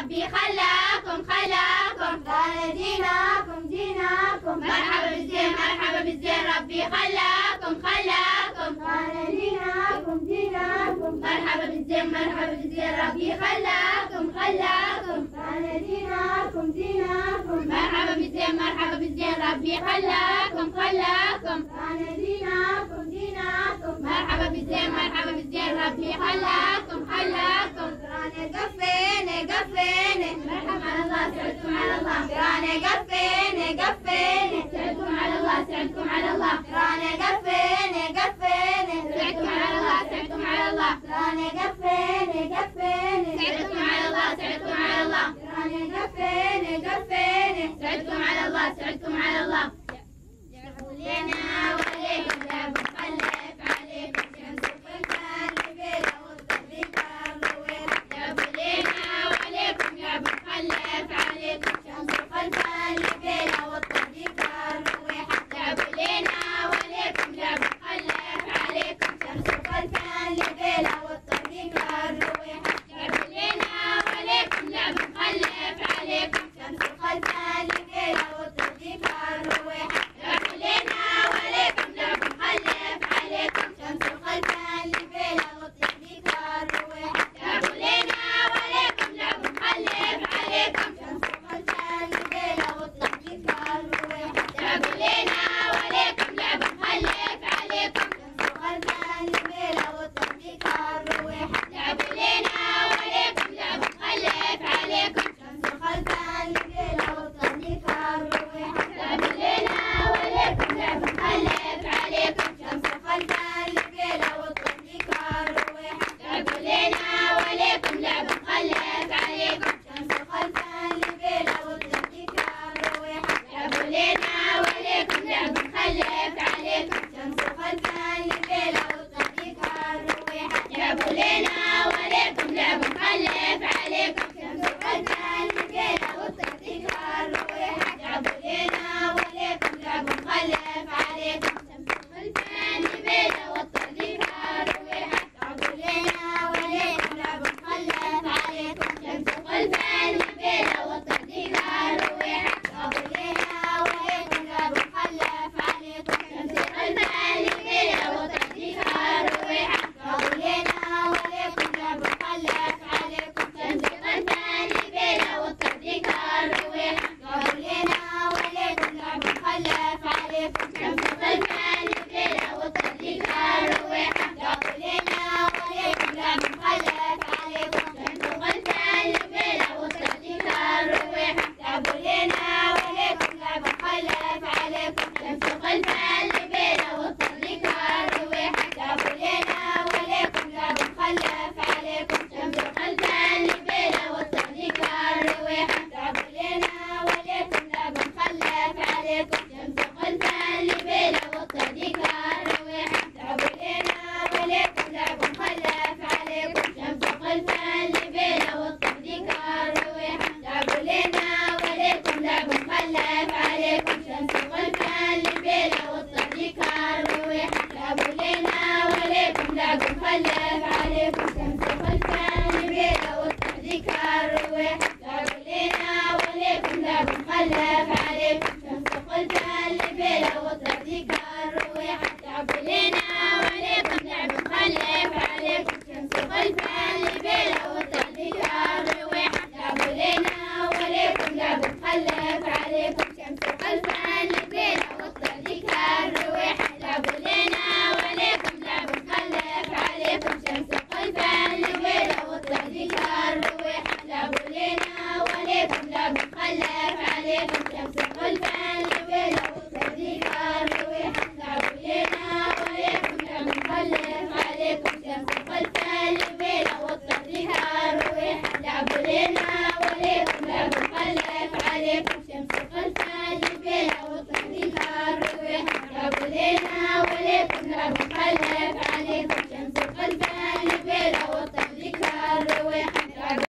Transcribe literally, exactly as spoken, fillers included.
ربي خلاكم خلاكم رانا جيناكم جيناكم مرحبا بالزين مرحبا بالزين ربي خلاكم خلاكم رانا جيناكم جيناكم مرحبا بالزين مرحبا بالزين ربي خلاكم خلاكم رانا جيناكم جيناكم مرحبا بالزين مرحبا بالزين ربي خلاكم خلاكم رانا جيناكم جيناكم مرحبا بالزين مرحبا بالزين ربي خلاكم خلاكم رانا قفينا قفينا مرحبا على الله سعدكم على الله رانا قفينا قفينا سعدكم على الله سعدكم على الله رانا قفينا قفينا سعدكم على الله سعدكم على الله رانا قفينا قفينا سعدكم على الله سعدكم على الله رانا قفينا قفينا سعدكم على الله سعدكم على الله لنا وليكم لا مخلف عليكم شمس الفلفل بلا والصديقة الرويح جابوا لنا وليكم يا مخلف عليكم شمس الفلفل بلا والصديقة الرويح جابوا لنا وليكم يا مخلف عليكم شمس الفلفل بلا والصديقة الرويح جابوا لنا وليكم يا مخلف عليكم شمس الفلفل بلا والصديقة الرويح جابوا لنا وليكم يا مخلف عليكم شمس الفلفل بلا والصديقة الرويح جابوا لنا وليكم يا مخلف عليكم شمس الفلفل بلا والصديقة الرويح جابوا لنا وليكم يا مخلف عليكم شمس الفلفل بلا والصديقة الرويح جابوا لنا وليكم يا مخلف عليكم شمس الفلفل بلا والصديقة الرويح جابوا لنا وليكم يا مخلف عليكم شمس الفلفل بلا والصديقة الرويح جابوا لنا وليكم يا مخلف عليكم شمس الفلفل بلا والصديقة الرويح جابوا لنا وليكم يا مخلف عليكم شمس الفلفل بلا والصديقة الرويح جابوا لنا وليكم يا مخلف عليكم شمس الفلفل بلا والصديقة الرويح جابوا لنا وليكم يا مخلف عليكم شمس الفلفل بيضة والصديقة الرويحة جابوا لنا وليكم يا مخلف عليكم شمس الفلفل بيضة والصديقة الرويحة جابوا لنا وليكم يا مخلف عليكم شمس الفلفل بيضة والصديقة الرويحة جابوا لنا وليكم يا مخلف عليكم شمس الفلفل بيضة والصديقة الرويحة جابوا لنا وليكم يا مخلف عليكم شمس الفلفل بيضة والصديقة الرويحة جابوا لنا وليكم يا مخلف عليكم شمس الفلفل بيضة والصديقة الرويحة جابوا لنا وليكم يا مخلف عليكم شمس الفلفل بيضة والصديقة الرويحة جابوا لنا وليكم يا مخلف عليكم شمس الفلفل بيضة والصديقة الرويحة جابوا لنا وليكم يا مخلف عليكم شمس الفلفل بيضة والصديقة الرويحة جابوا لنا وليكم يا مخلف عليكم شمس الفلفل بيضة والصديقة الرويحة جابوا لنا وليكم يا مخلف عليكم شمس الفلفل بيضة والصديقة الرويحة جابوا لنا وليكم يا مخلف عليكم شمس الفلفل بيضة والصديقة الرويحة جابوا لنا وليكم يا مخلف عليكم شمس الفلفل بيضة والصديقة الرويحة جابوا لنا وليكم يا مخلف عليكم شمس الفلفل